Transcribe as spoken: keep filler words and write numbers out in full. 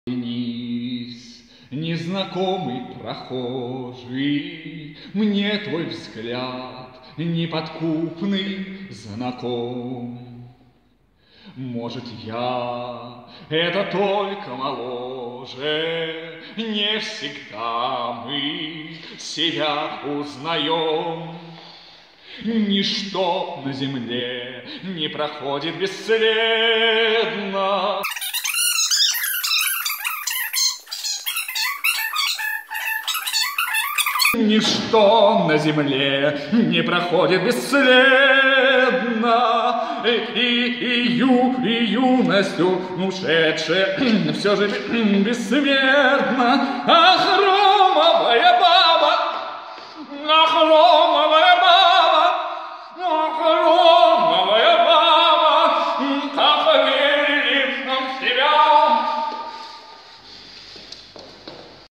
Низ, незнакомый прохожий, мне твой взгляд неподкупный знаком. Может, я это только моложе, не всегда мы себя узнаем. Ничто на земле не проходит бесследно. Ничто на земле не проходит бесследно, и, и, и, ю, и юностью ушедшая все же бессмертна. Ах, ромовая баба, ах, ромовая